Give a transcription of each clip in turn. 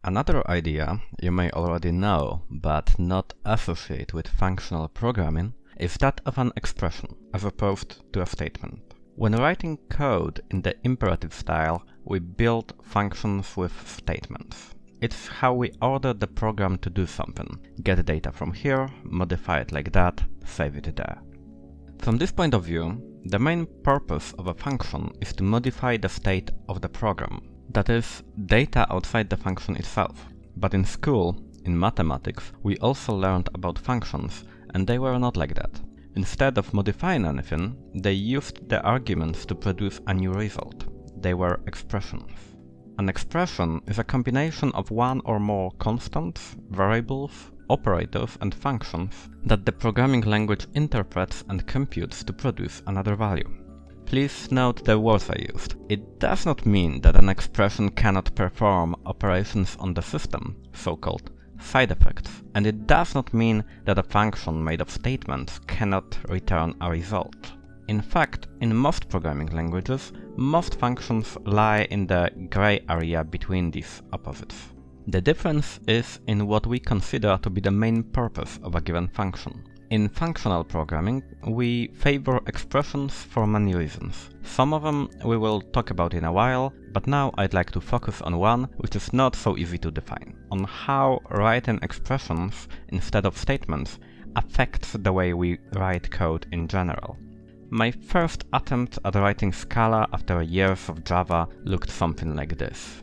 Another idea you may already know, but not associate with functional programming, is that of an expression, as opposed to a statement. When writing code in the imperative style, we build functions with statements. It's how we order the program to do something. Get data from here, modify it like that, save it there. From this point of view, the main purpose of a function is to modify the state of the program. That is, data outside the function itself. But in school, in mathematics, we also learned about functions, and they were not like that. Instead of modifying anything, they used the arguments to produce a new result. They were expressions. An expression is a combination of one or more constants, variables, operators and functions that the programming language interprets and computes to produce another value. Please note the words I used. It does not mean that an expression cannot perform operations on the system, so-called side effects, and it does not mean that a function made of statements cannot return a result. In fact, in most programming languages, most functions lie in the gray area between these opposites. The difference is in what we consider to be the main purpose of a given function. In functional programming, we favor expressions for many reasons. Some of them we will talk about in a while, but now I'd like to focus on one which is not so easy to define, on how writing expressions instead of statements affects the way we write code in general. My first attempt at writing Scala after years of Java looked something like this.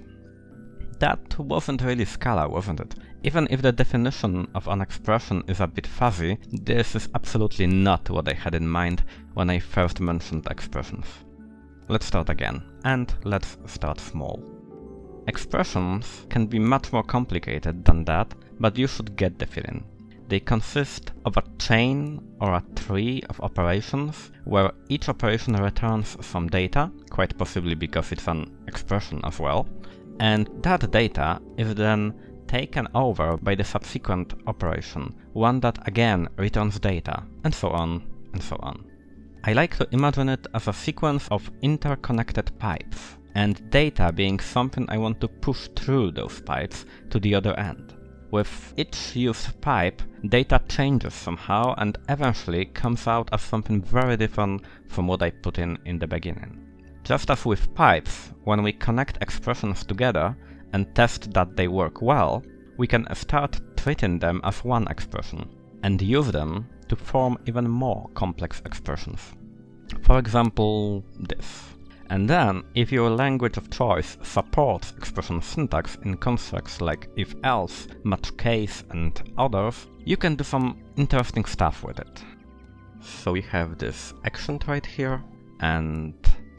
That wasn't really Scala, wasn't it? Even if the definition of an expression is a bit fuzzy, this is absolutely not what I had in mind when I first mentioned expressions. Let's start again, and let's start small. Expressions can be much more complicated than that, but you should get the feeling. They consist of a chain or a tree of operations where each operation returns some data, quite possibly because it's an expression as well, and that data is then taken over by the subsequent operation, one that again returns data, and so on, and so on. I like to imagine it as a sequence of interconnected pipes, and data being something I want to push through those pipes to the other end. With each used pipe, data changes somehow and eventually comes out as something very different from what I put in the beginning. Just as with pipes, when we connect expressions together and test that they work well, we can start treating them as one expression and use them to form even more complex expressions. For example, this. And then, if your language of choice supports expression syntax in constructs like if-else, match case and others, you can do some interesting stuff with it. So we have this action right here, and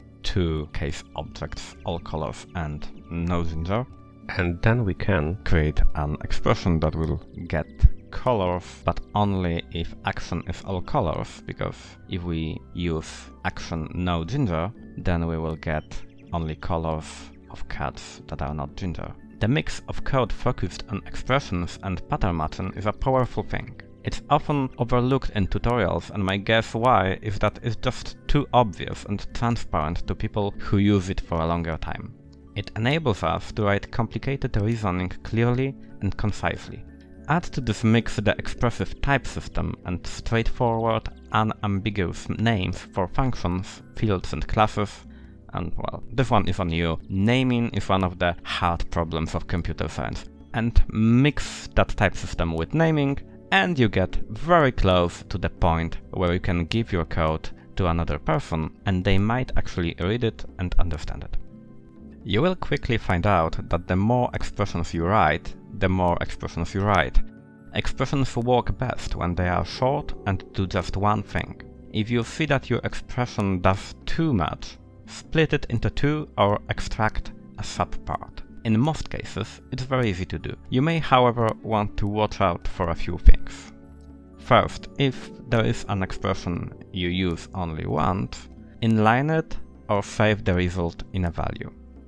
two case objects, all colors and no ginger. And then we can create an expression that will get colors, but only if action is all colors, because if we use action no ginger, then we will get only colors of cats that are not ginger. The mix of code focused on expressions and pattern matching is a powerful thing. It's often overlooked in tutorials, and my guess why is that it's just too obvious and transparent to people who use it for a longer time. It enables us to write complicated reasoning clearly and concisely. Add to this mix the expressive type system and straightforward, unambiguous names for functions, fields and classes, and well, this one is on you. Naming is one of the hard problems of computer science. And mix that type system with naming, and you get very close to the point where you can give your code to another person, and they might actually read it and understand it. You will quickly find out that the more expressions you write, the more expressions you write. Expressions work best when they are short and do just one thing. If you see that your expression does too much, split it into two or extract a subpart. In most cases, it's very easy to do. You may, however, want to watch out for a few things. First, if there is an expression you use only once, inline it or save the result in a value.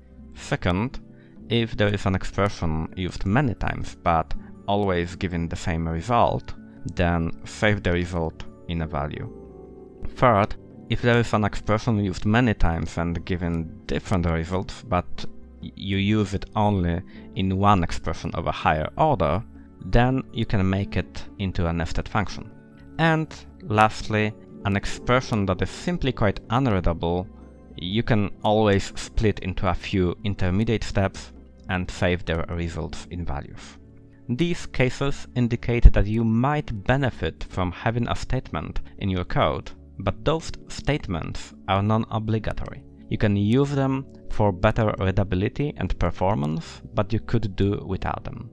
Second, if there is an expression used many times but always giving the same result, then save the result in a value. Third, if there is an expression used many times and giving different results but you use it only in one expression of a higher order, then you can make it into a nested function. And lastly, an expression that is simply quite unreadable, you can always split into a few intermediate steps and save their results in values. These cases indicate that you might benefit from having a statement in your code, but those statements are non-obligatory. You can use them for better readability and performance, but you could do without them.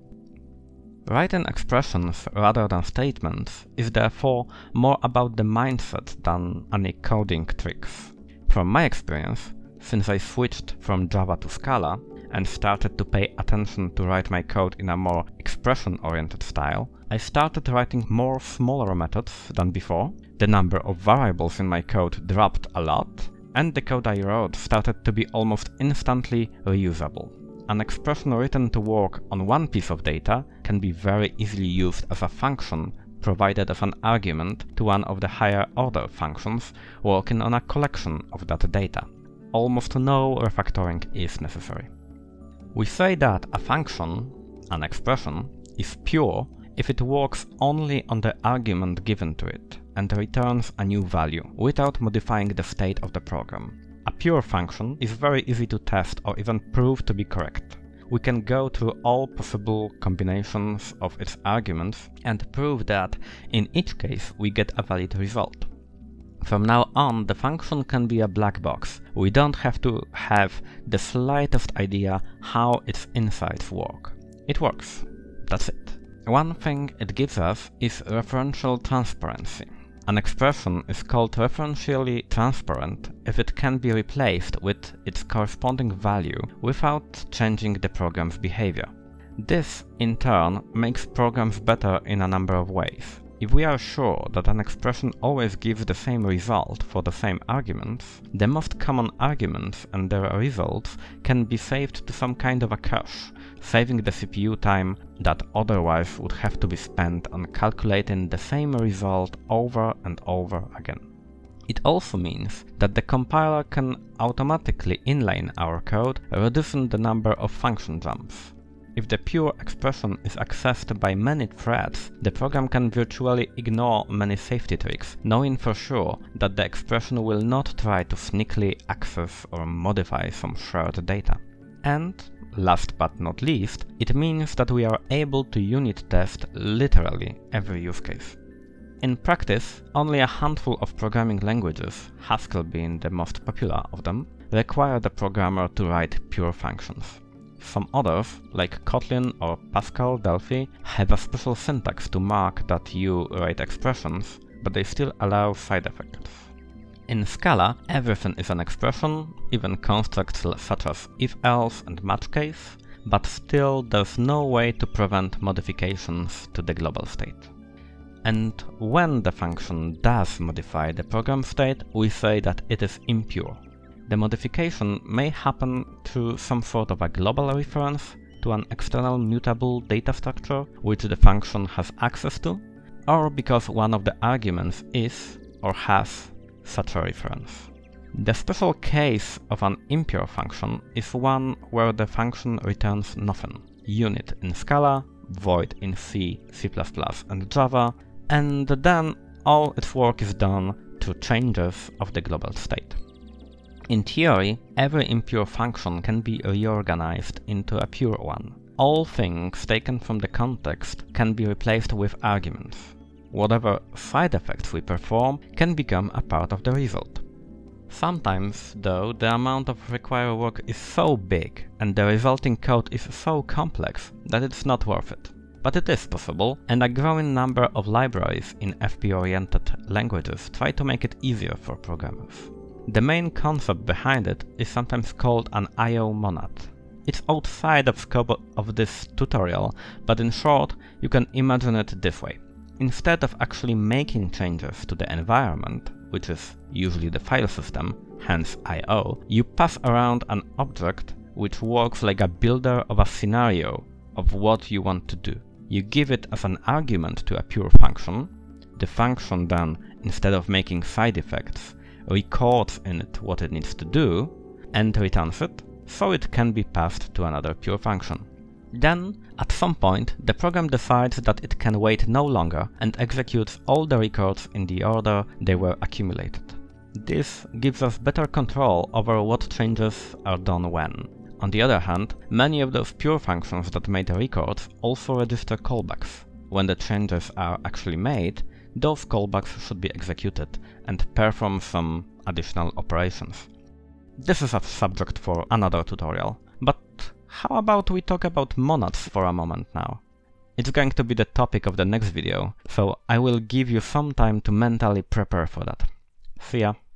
Writing expressions rather than statements is therefore more about the mindset than any coding tricks. From my experience, since I switched from Java to Scala and started to pay attention to write my code in a more expression-oriented style, I started writing more smaller methods than before, the number of variables in my code dropped a lot, and the code I wrote started to be almost instantly reusable. An expression written to work on one piece of data can be very easily used as a function provided as an argument to one of the higher order functions working on a collection of that data. Almost no refactoring is necessary. We say that a function, an expression, is pure if it works only on the argument given to it and returns a new value without modifying the state of the program. A pure function is very easy to test or even prove to be correct. We can go through all possible combinations of its arguments and prove that in each case we get a valid result. From now on, the function can be a black box. We don't have to have the slightest idea how its insides work. It works. That's it. One thing it gives us is referential transparency. An expression is called referentially transparent if it can be replaced with its corresponding value without changing the program's behavior. This, in turn, makes programs better in a number of ways. If we are sure that an expression always gives the same result for the same arguments, the most common arguments and their results can be saved to some kind of a cache, saving the CPU time that otherwise would have to be spent on calculating the same result over and over again. It also means that the compiler can automatically inline our code, reducing the number of function jumps. If the pure expression is accessed by many threads, the program can virtually ignore many safety tricks, knowing for sure that the expression will not try to sneakily access or modify some shared data. And, last but not least, it means that we are able to unit test literally every use case. In practice, only a handful of programming languages, Haskell being the most popular of them, require the programmer to write pure functions. Some others, like Kotlin or Pascal Delphi, have a special syntax to mark that you write expressions, but they still allow side effects. In Scala, everything is an expression, even constructs such as if-else and match case, but still there's no way to prevent modifications to the global state. And when the function does modify the program state, we say that it is impure. The modification may happen through some sort of a global reference to an external mutable data structure which the function has access to, or because one of the arguments is or has such a reference. The special case of an impure function is one where the function returns nothing. Unit in Scala, void in C, C++ and Java, and then all its work is done through changes of the global state. In theory, every impure function can be reorganized into a pure one. All things taken from the context can be replaced with arguments. Whatever side effects we perform can become a part of the result. Sometimes, though, the amount of required work is so big and the resulting code is so complex that it's not worth it. But it is possible, and a growing number of libraries in FP-oriented languages try to make it easier for programmers. The main concept behind it is sometimes called an I/O monad. It's outside of scope of this tutorial, but in short, you can imagine it this way. Instead of actually making changes to the environment, which is usually the file system, hence I/O, you pass around an object which works like a builder of a scenario of what you want to do. You give it as an argument to a pure function. The function then, instead of making side effects, records in it what it needs to do and returns it, so it can be passed to another pure function. Then, at some point, the program decides that it can wait no longer and executes all the records in the order they were accumulated. This gives us better control over what changes are done when. On the other hand, many of those pure functions that made the records also register callbacks. When the changes are actually made, those callbacks should be executed and perform some additional operations. This is a subject for another tutorial, but how about we talk about monads for a moment now? It's going to be the topic of the next video, so I will give you some time to mentally prepare for that. See ya!